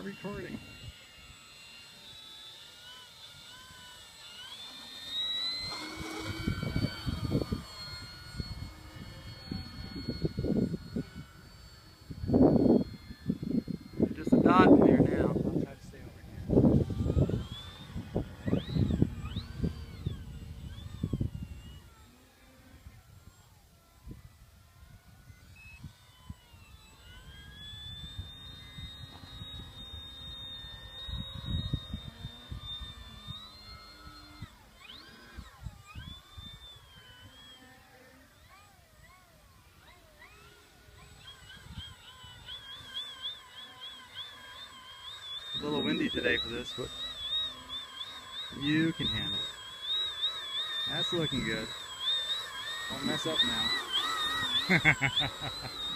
not recording. Just a dot in there now. I'll try to stay over here. A little windy today for this, but you can handle it. That's looking good. Don't mess up now.